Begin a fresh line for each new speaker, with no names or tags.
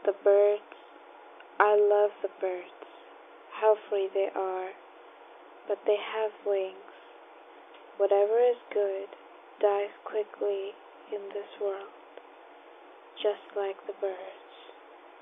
The birds, I love the birds, how free they are, but they have wings. Whatever is good dies quickly in this world, just like the birds.